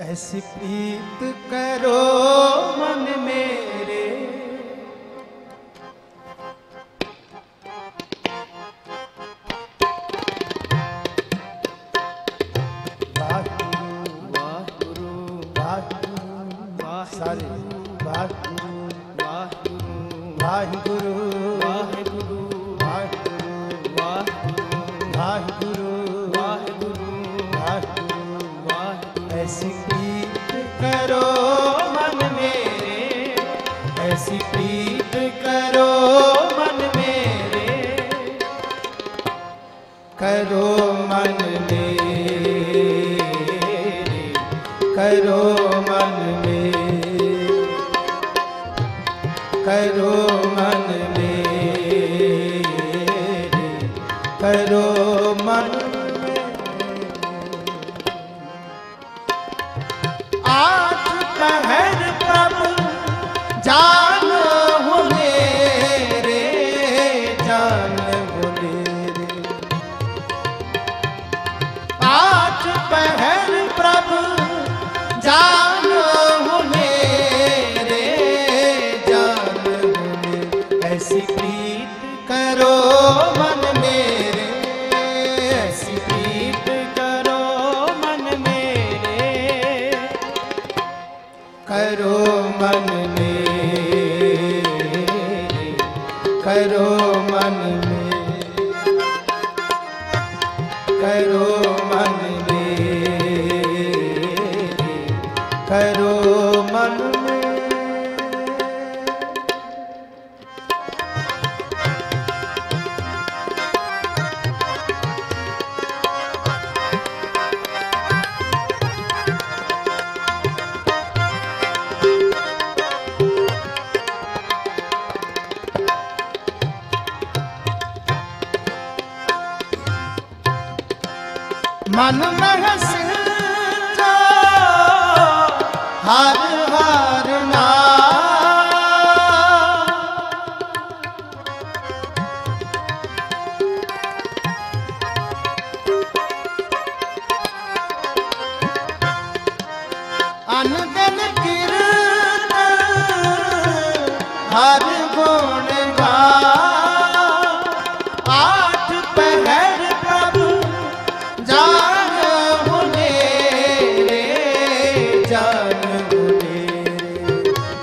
ऐसी प्रीत करो मन मेरे, वाहिगुरु वाहिगुरु वाहिगुरु सारे वाहिगुरु वाहिगुरु वाहिगुरु वाहिगुरु वाहिगुरु वाहिगुरु वाहिगुरु ऐसी प्रीत करो मन मेरे, ऐसी प्रीत करो मन मेरे, करो मन मेरे, करो मन मेरे, करो मन मेरे, करो मन पहर प्रभु जान हो मेरे, जान हो मेरे, आठ पहर प्रभु जान हो मेरे, जान हो मेरे, ऐसी प्रीत करो मन मेरे, ऐसी प्रीत करो मन मेरे, करो मन मेरे, करो मन मेरे, करो मन मेरे, करो मन मेरे। मन में सिंचा हर हर अनदन कीर्तन हर गुण गा, आठ पहर प्रभु जान हो मेरे, जान हो मेरे,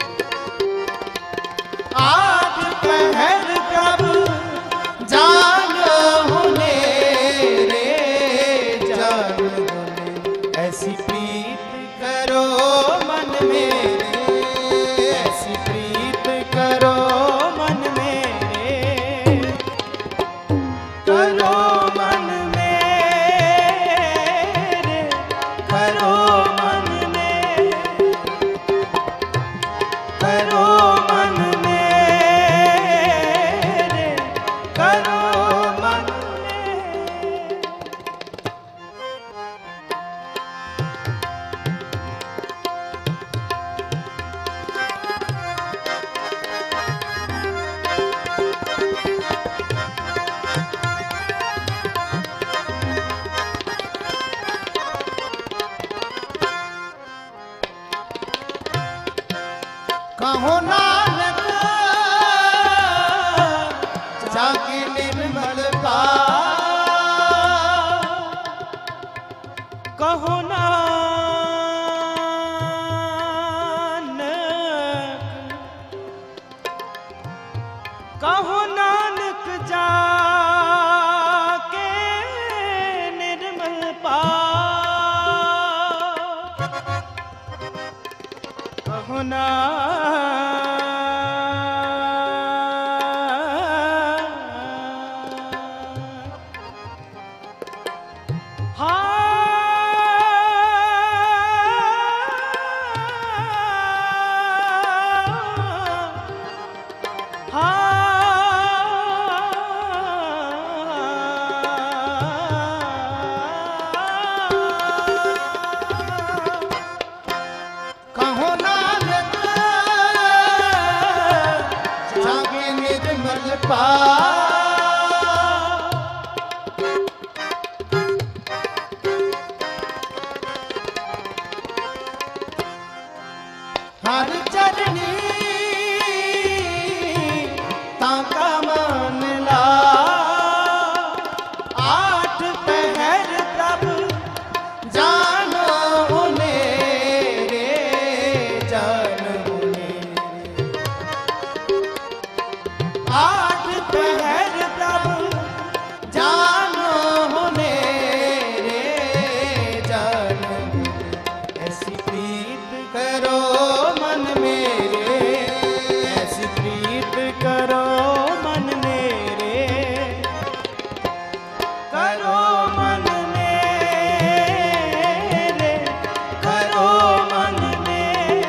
आठ पहर प्रभु जान हो मेरे, जान हो मेरे, ऐसी प्रीत करो मन मेरे, ऐसी प्रीत करो मन मेरे, करो मन मेरे, करो मन मेरे, करो मन मेरे, करो मन मेरे। कहो नानक जाके निर्मल पार, कहो नानक जाके निर्मल पार, कहो कहो नानक हर चरनी ताका मान ला। आठ पहर प्रभु जानो मेरे, जानो मेरे। आठ पहर प्रभु जानो मेरे, जानो मेरे। ऐसी प्रीत करो मन मेरे, ऐसी प्रीत करो मन मेरे, करो मन मेरे, करो मन मेरे,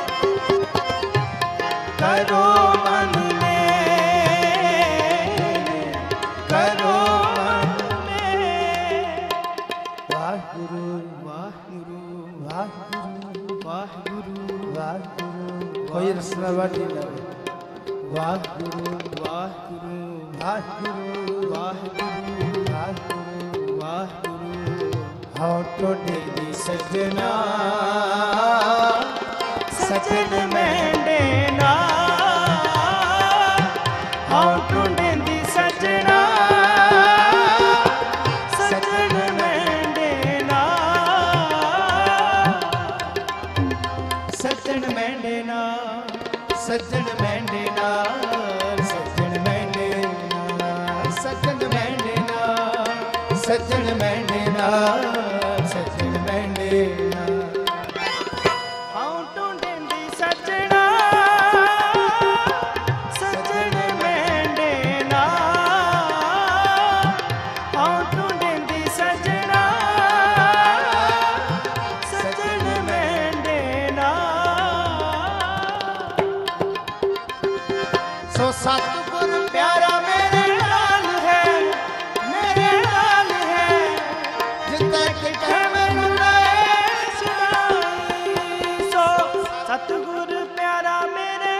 करो मन मेरे, करो मन मेरे। वाहिगुरु वाहिगुरु वाहिगुरु वाहिगुरु वाहिगुरु। कोई रसना बाटी ना। वाहिगुरु वाहिगुरु वाहिगुरु वाहिगुरु वाहिगुरु वाहिगुरु। हाँ टोटे दी सजना सजन मेंढे ना, हाँ टोटे दी सजना सजन मेंढे ना, सजन मेंढे ना, सजन मेंढे ना, सजन मेंढे ना, सजन मेंढे ना, सजन मेंढे ना, सजन मेंढे ना। हाँ टूंडे दी सजना सजन मेंढे ना, हाँ टूंडे दी सजना सजन मेंढे ना। सो सतगुर प्यारा मेरे नाल है, मेरे नाल है, जिते किथे मैनू लाए सुनाई। सो सतगुर प्यारा मेरे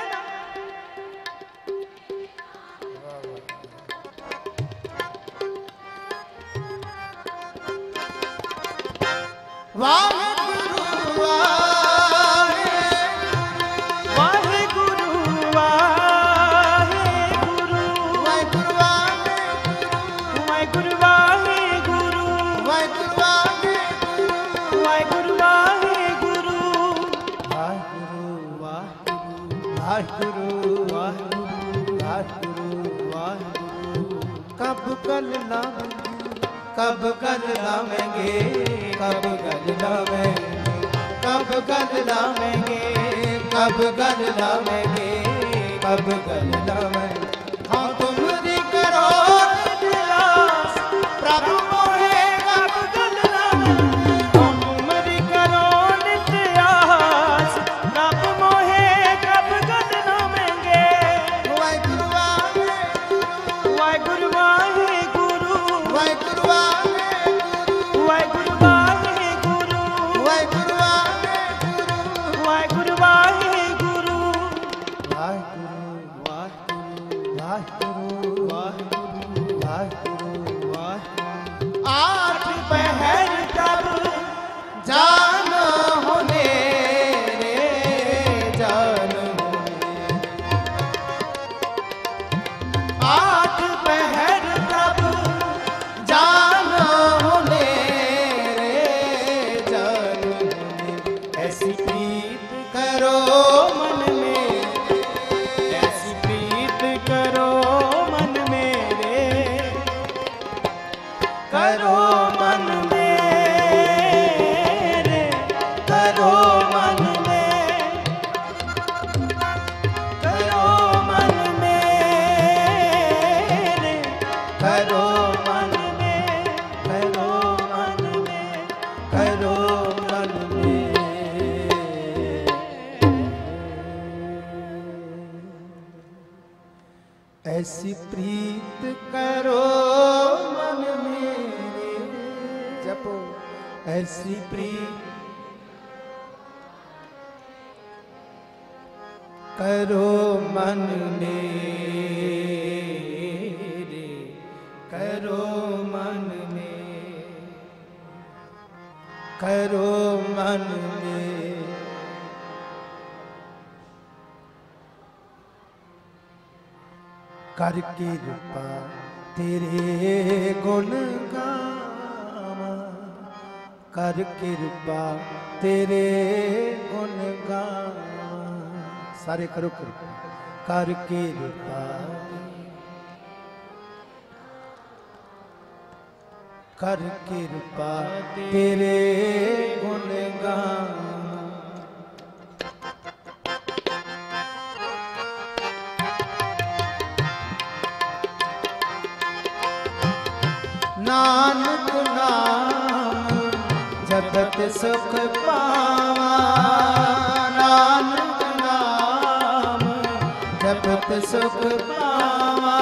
वाहिगुरु वाहिगुरु वाहिगुरु वाहिगुरु वाहिगुरु वाहिगुरु वाहिगुरु वाहिगुरु वाहिगुरु वाहिगुरु वाहिगुरु वाहिगुरु। कब कल लावेंगे, कब कल लावेंगे, कब कल लावेंगे, कब कल लावेंगे, कब कल लावेंगे, कब कल लावेंगे। हाँ तुम्हारी करो प्रयास प्रभु मोहे, कब कल लावेंगे। हाँ तुम्हारी करो नित्यास प्रभु मोहे, कब कल लावेंगे। वाहिगुरु वाहिगुरु वाहिगुरु वाहिगुरु वाहिगुरु वाहिगुरु वाहिगुरु वाहिगुरु वाहिगुरु वाहिगुरु वाहिगुरु वाहिगुरु वाहिगुरु। आठ पहर तब जानो हो मेरे, जानो हो मेरे। आठ पहर तब जानो हो मेरे, जानो हो मेरे। ऐसी प्रीत करो मन में, ऐसी प्रीत करो मन मेरे, करो मन मेरे, करो मन में, करो मन मेरे, करो मन में, करो मन में, करो मन में। ऐसी प्रीत करो मन मेरे, जपो ऐसी प्रीत करो मन मेरे, करो मन में, करो मन में, कर कृपा तेरे गुण गावा, कर कृपा तेरे गुण गावा। सारे करो कृपा, कर कृपा, कर कृपा तेरे गुण गावा। नानक नाम जपत सुख पावा, नानक नाम जपत सुख पावा।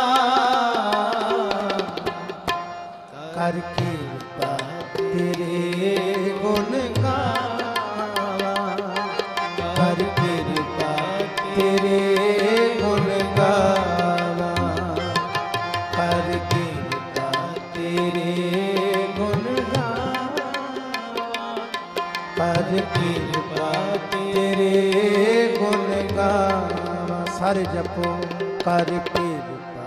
कर कृपा तेरे गुण गावा, कर कृपा तेरे गुण गावा, कर कृपा तेरे गुण गावा, कर कृपा तेरे गुण गावा। सारे जपो कर कृपा,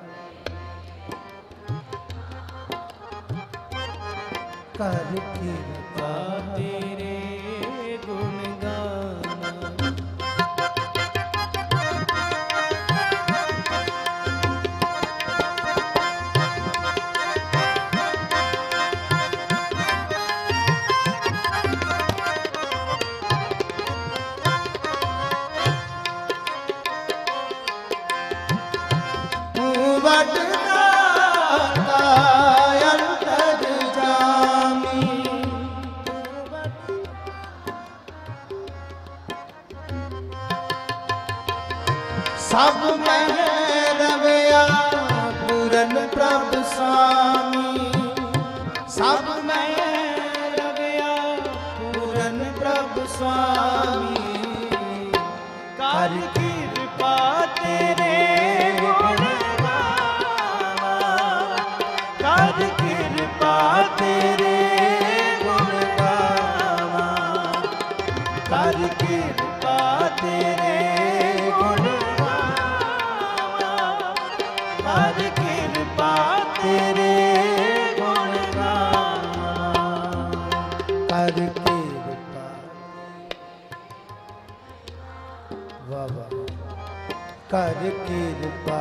कर कृपा तेरे गुण गावा। सब में रवैया पूरन प्रभु स्वामी, सब में रवैया पूरन प्रभु स्वामी। कर कृपा तेरे गुण गावा, कर कृपा तेरे गुण गावा, कर कृपा तेरे गुण, कर कृपा तेरे गुण गावा, कर कृपा। वाह वाह, कर कृपा।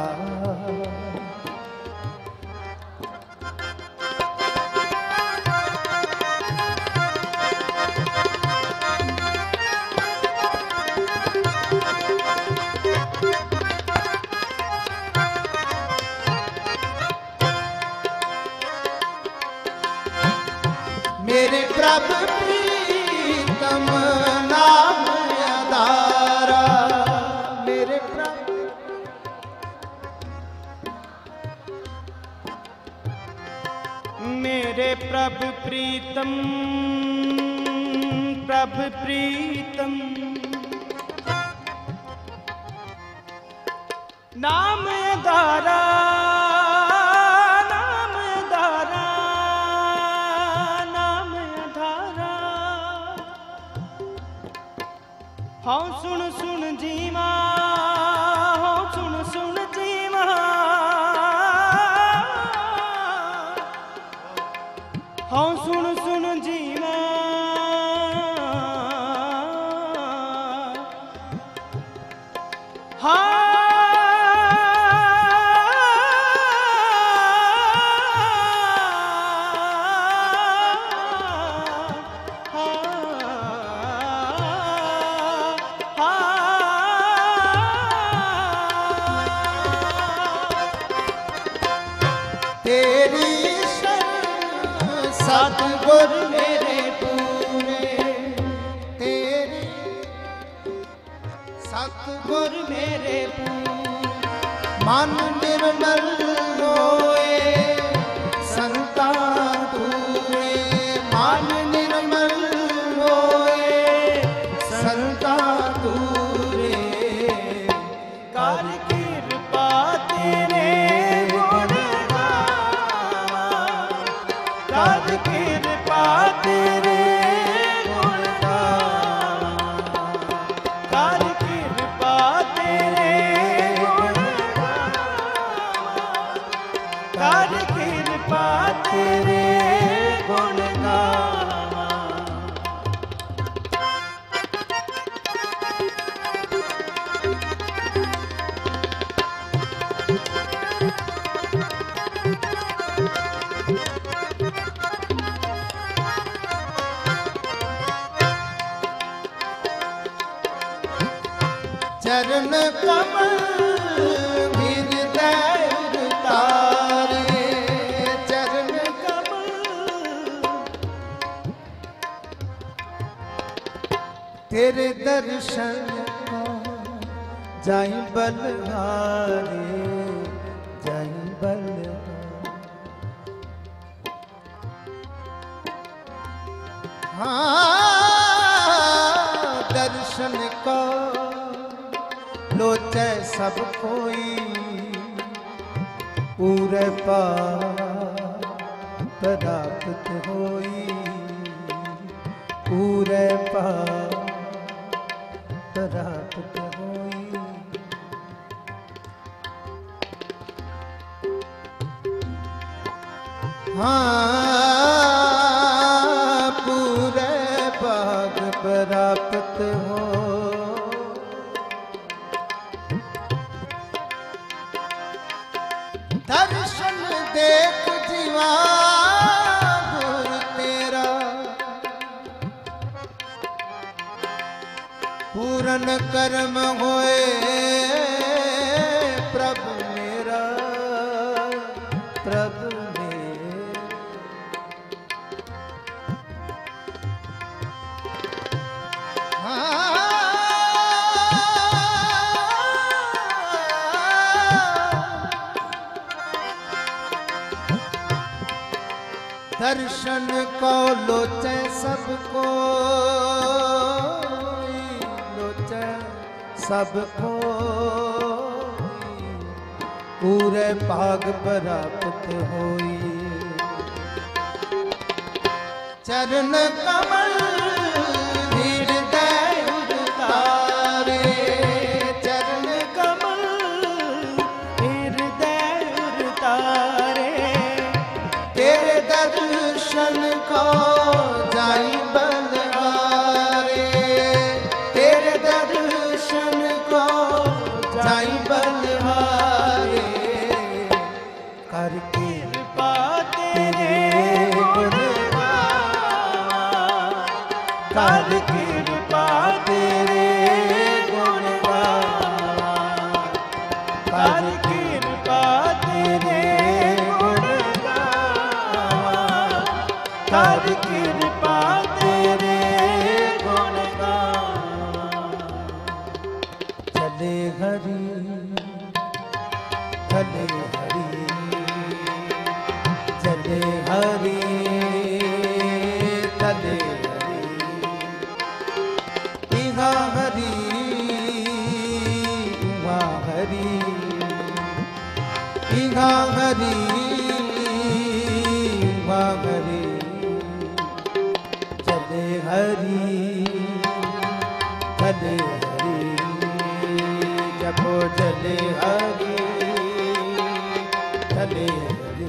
मेरे प्रभु प्रीतम नाम आधारा, मेरे प्रभु, मेरे प्रभु प्रीतम, प्रभु प्रीतम नाम आधारा, हाँ सुन सुन जीवा, हाँ सुन सुन जीवा, हाँ सुन सुन जीवा। हाँ तेरी शरण सतगुर मेरे पूरे, तेरी सतगुर मेरे पूरे। मन निर्मल होए संता पूरे, मन निर्मल होए संता पूरे। कर कृपा तेरे कर कृपा तेरे गुण गावा, कर कृपा तेरे गुण गावा, चरण कमल हृदय उतारे, चरण कमल तेरे दर्शन को जाई बलहारे, जाई बलहारे। हाँ दर्शन को लोचे सब कोई, पूरे प्राप्त होई, पूरे प्राप्त होई। हाँ पूरे भाग प्राप्त हो। दर्शन देख जीवा गुर तेरा, पूरन कर्म होए प्रभु मेरा, प्रभु मेरा। हाँ दर्शन को लोचे सबको, लोचे सबको, पूरे भाग प्राप्त होई। चरण कमल हृदय उतारे, चरण कमल हृदय उतारे, तेरे दर्शन को जाई बलहारे, तेरे दर्शन को जाई बलहारे। कर कृपा तेरे गुण गावां, कर कृपा तेरे गुण गावां, कर कृपा तेरे गुण गावां, कर कृपा तेरे गुण गावां। चले हरि चले हरि, चले हरि चले हरि, इहा हरि उहा हरि, इहा हरि उहा हरि। चले हरि चले हरि, जपो चले हरि चले हरि।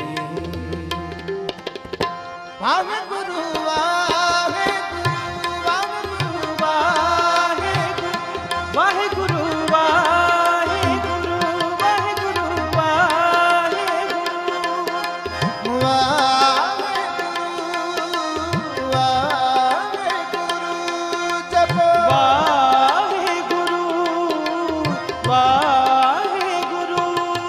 वाहे गुरु वाहे गुरु वाहे गुरु वाहे गुरु वाहे गुरु वाहे गुरु वाहे गुरु वाहे गुरु वाहे गुरु वाहे गुरु, जपो वाहे गुरु वाहे गुरु।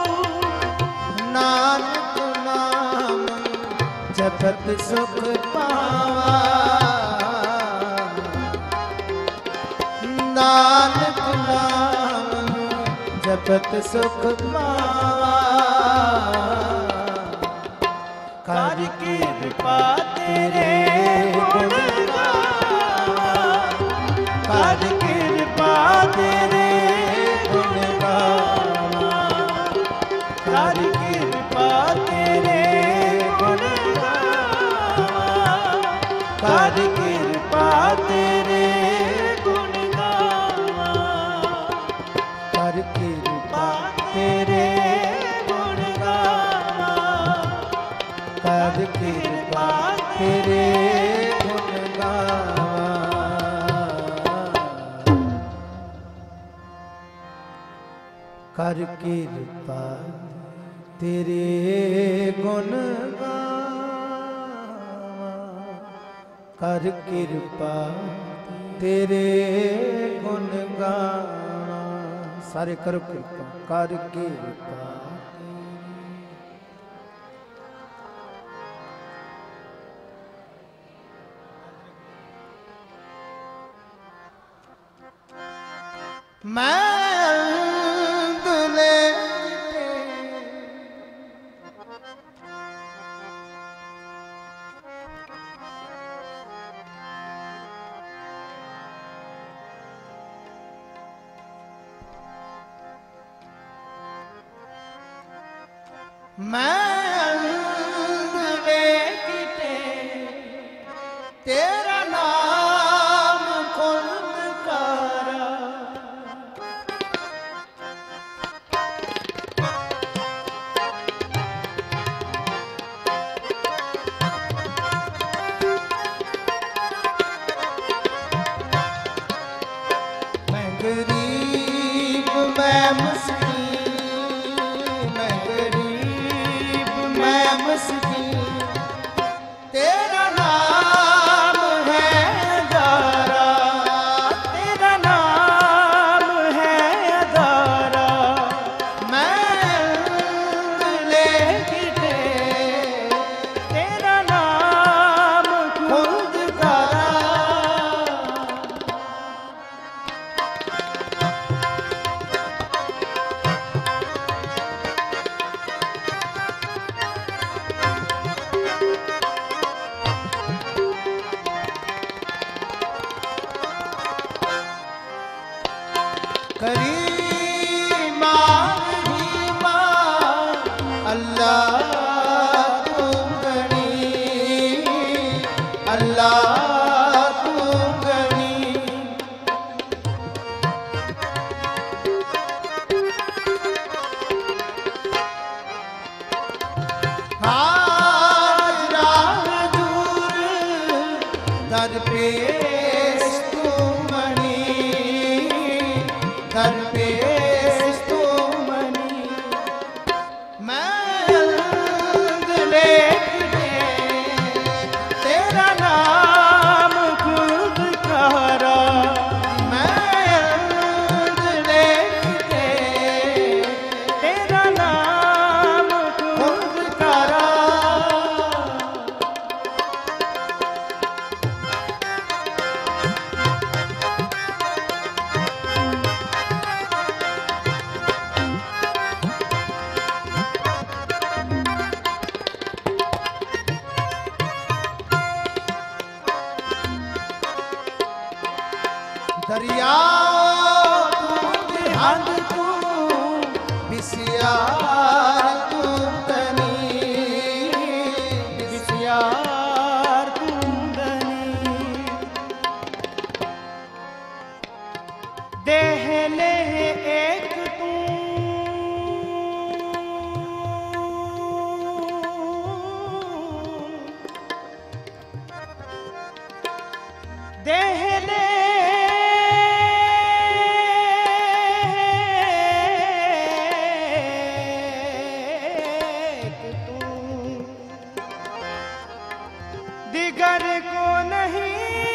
नानक नाम जपत सुख पावा, नानक नाम जपत सुख पावा। कर कृपा तेरे गुण गावां, कर कृपा तेरे गुण गावां, कर कृपा तेरे गुण गावां, कर कृपा तेरे गुण गावां, कर कृपा तेरे गुण गावां, कर कृपा तेरे गुण गावां। कर कृपा तेरे गुण गावां, कर कृपा तेरे गुण गावां। सारे कर कृपा कर कृपा। मैं तेरा नाम कुलकारा, मैं गरीब मैं मुस्किन, मैं गरीब मैं मुस्किन, तेरा नाम है अदारा, तेरा नाम है अदारा। मैं लेके तेरा नाम खुदकारा। करीमा रहीमा अल्लाह तू गनी, अल्लाह तू गनी। आज राह दूर दर पेश तू मनी, दर पेश तू मनी। मैं लेके तेरा नाम खुदकारा, मैं लेके तेरा नाम खुदकारा। दरिया तू जहान तू बिसियार तू तनी, बिसियार तू तनी। देह ले एक तू देह ले दिगर को नहीं,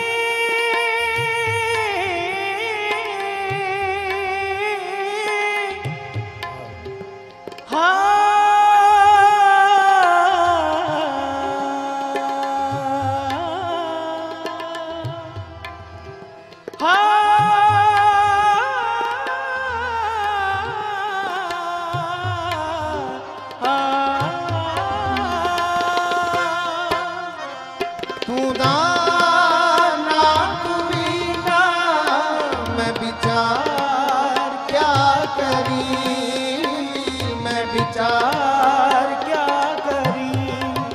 तू दाना तू बीना मैं विचार क्या करी, मैं विचार क्या करी।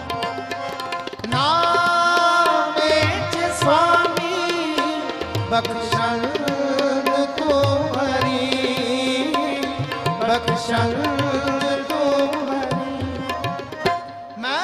नामेच स्वामी बख्शन तू हरी, बख्शन तू हरी। मैं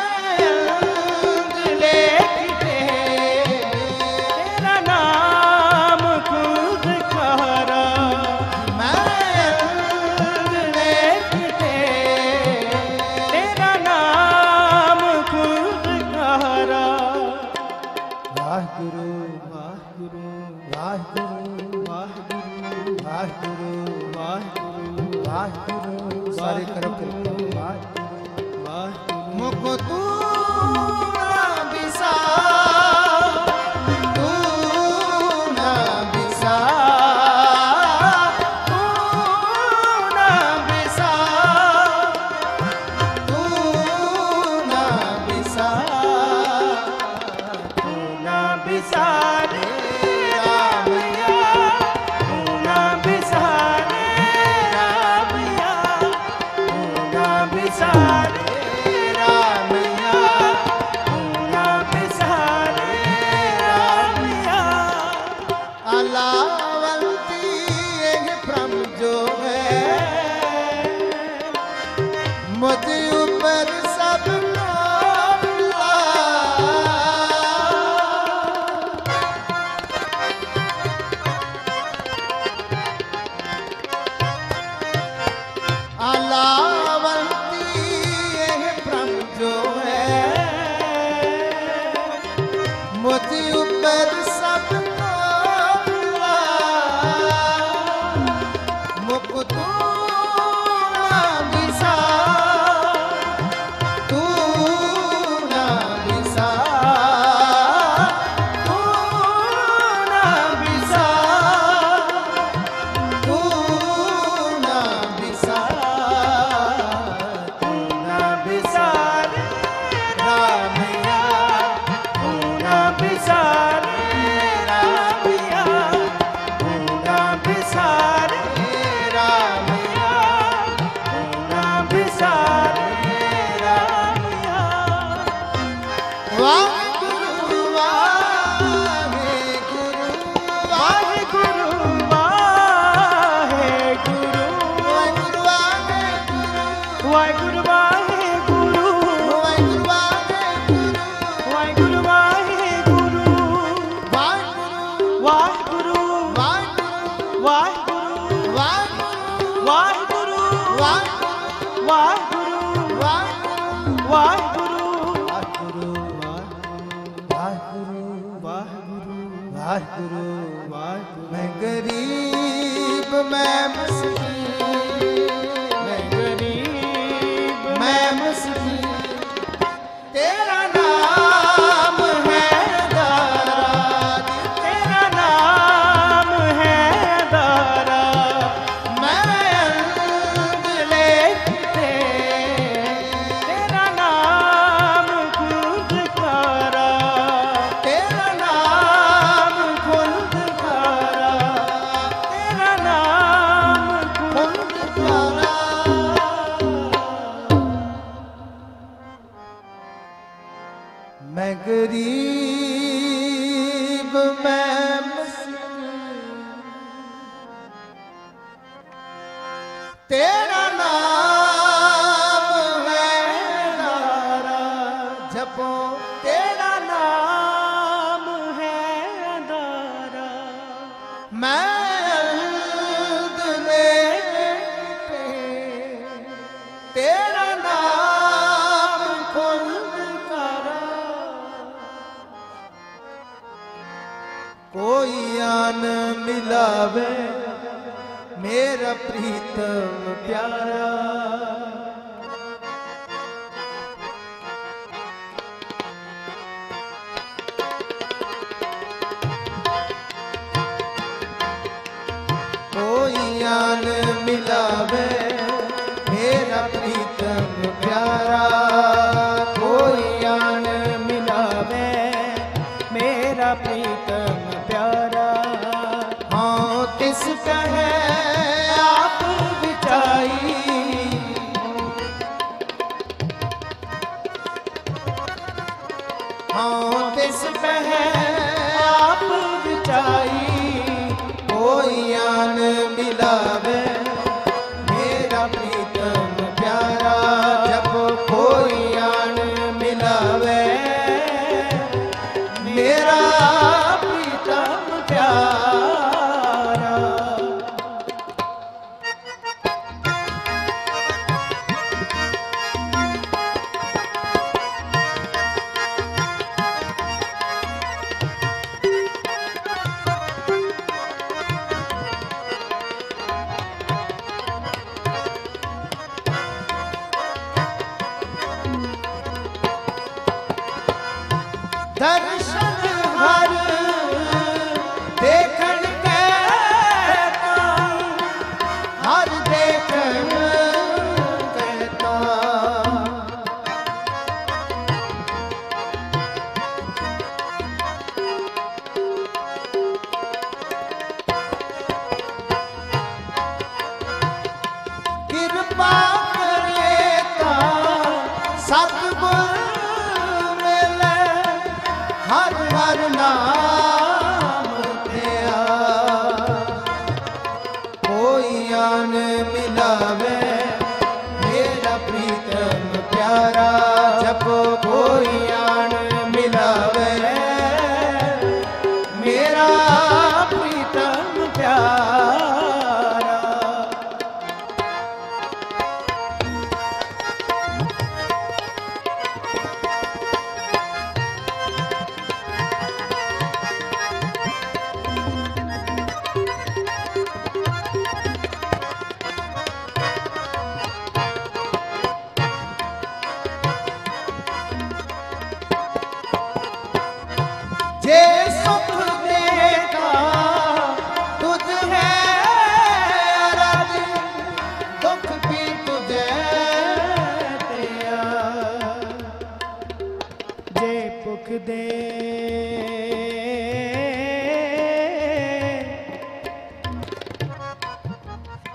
वाहिगुरु वाहिगुरु वाहिगुरु वाहिगुरु वाहिगुरु वाहिगुरु वाहिगुरु सारे करम करके वाहिगुरु वाहिगुरु मुको तू ना बिसा मैं गरीब मैं मस्कीन मैं गरीब मैं मस्कीन तेरा नाम है दारा तेरा नाम है दारा मैं अंदले तेरा नाम खुद करा तेरा नाम खुद करा तेरा नाम खुद करा मैं गरीब मैं मस्कीन तेरा नाम है दारा जपो तेरा नाम है दारा मैं अंदले तेरा नाम खुद करा कोई आन मिलावे मेरा प्रीतम प्यारा कोई आन मिलावे मेरा प्रीतम प्यारा कोई आन मिलावे मेरा प्रीतम प्यारा हाँ किस कहे आप बिचाई हाँ किस कहे आप बिचाई कोई आन मिलावे मेरा प्रीतम प्यारा जब कोई आन मिलावे मेरा प्रीतम प्यारा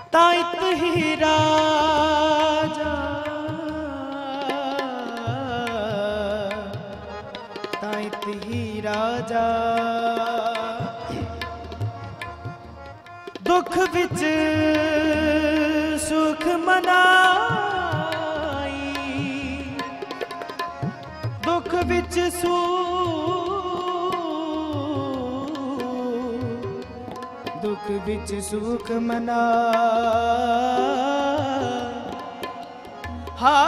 ताइत ही राजा, ताइत ही राजा, दुख विच सुख मनाई, दुख विच दुख विच सुख मना, हा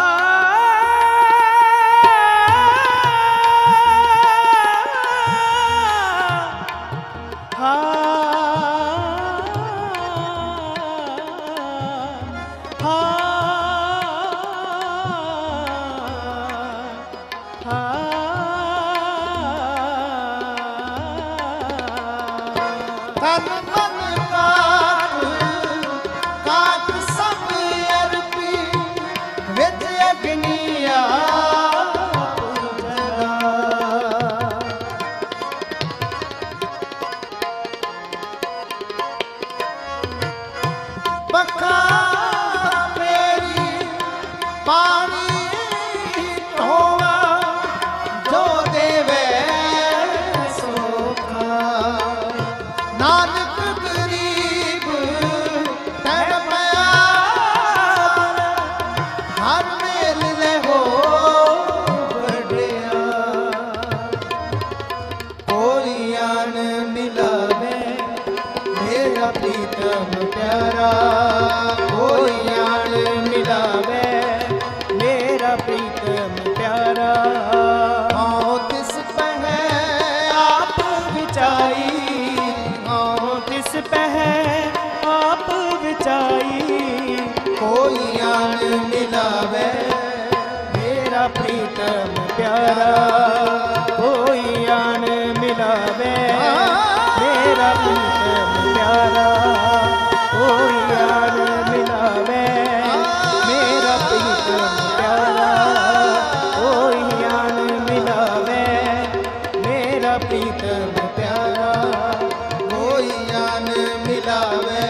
हा तन मन काट सब अरपी विच अग्निया पखा मेरी पानी ढोवा जो देवे सोखा, नानक गरीब तड़पया हर मेल ले हो बढ़िया, कोई आन मिलावे मेरा प्रीतम प्यारा, कोई आन मिलावे मेरा प्रीतम प्यारा, तिस पह आप विचाई, तिस पह आप विचाई, कोई आन मिलावे मेरा प्रीतम प्यारा, कोई आन मिलावे मेरा प्रीतम प्यारा, कोई आन मिलावे मेरा प्रीतम प्यारा, कोई आन मिलावे मेरा प्रीतम प्यारा, कोई आन मिलावे